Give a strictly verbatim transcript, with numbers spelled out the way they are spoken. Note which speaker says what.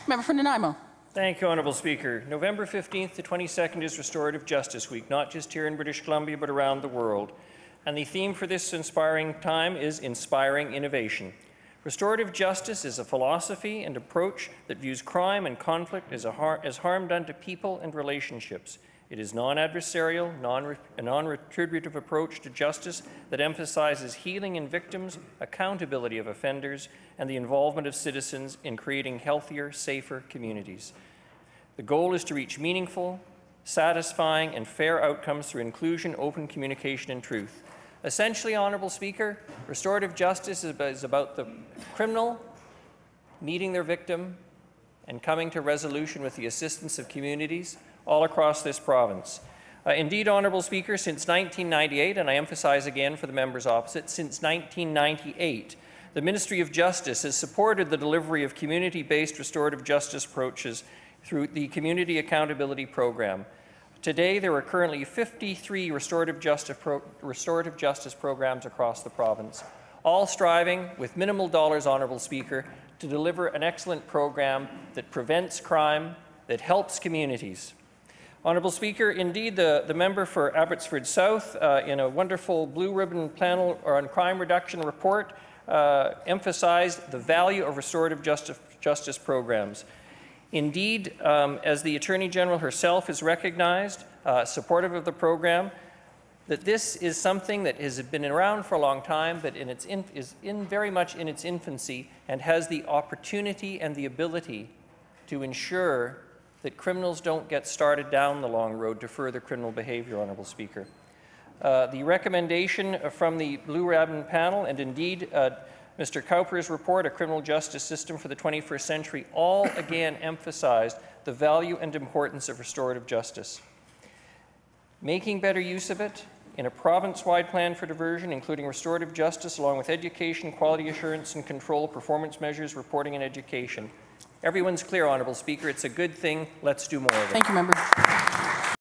Speaker 1: Member for Nanaimo.
Speaker 2: Thank you, Honourable Speaker. November fifteenth to twenty-second is Restorative Justice Week, not just here in British Columbia, but around the world. And the theme for this inspiring time is Inspiring Innovation. Restorative justice is a philosophy and approach that views crime and conflict as, a har as harm done to people and relationships. It is non-adversarial, non a non-retributive approach to justice that emphasizes healing in victims, accountability of offenders, and the involvement of citizens in creating healthier, safer communities. The goal is to reach meaningful, satisfying, and fair outcomes through inclusion, open communication, and truth. Essentially, Honourable Speaker, restorative justice is about the criminal meeting their victim and coming to resolution with the assistance of communities all across this province. Uh, indeed, Honourable Speaker, since nineteen ninety-eight, and I emphasize again for the members opposite, since nineteen ninety-eight, the Ministry of Justice has supported the delivery of community-based restorative justice approaches through the Community Accountability Program. Today, there are currently fifty-three restorative justice, pro restorative justice programs across the province, all striving, with minimal dollars, Honourable Speaker, to deliver an excellent program that prevents crime, that helps communities. Honourable Speaker, indeed, the, the member for Abbotsford South, uh, in a wonderful blue ribbon panel on crime reduction report, uh, emphasized the value of restorative justice, justice programs. Indeed, um, as the Attorney General herself has recognized, uh, supportive of the program, that this is something that has been around for a long time, but in its in, is in very much in its infancy, and has the opportunity and the ability to ensure that criminals don't get started down the long road to further criminal behaviour, Honourable Speaker. Uh, the recommendation from the Blue Ribbon panel, and indeed uh, Mister Cowper's report, A Criminal Justice System for the twenty-first century, all again emphasized the value and importance of restorative justice. Making better use of it in a province-wide plan for diversion, including restorative justice, along with education, quality assurance and control, performance measures, reporting and education. Everyone's clear, Honourable Speaker. It's a good thing. Let's do more of it.
Speaker 1: Thank you, member.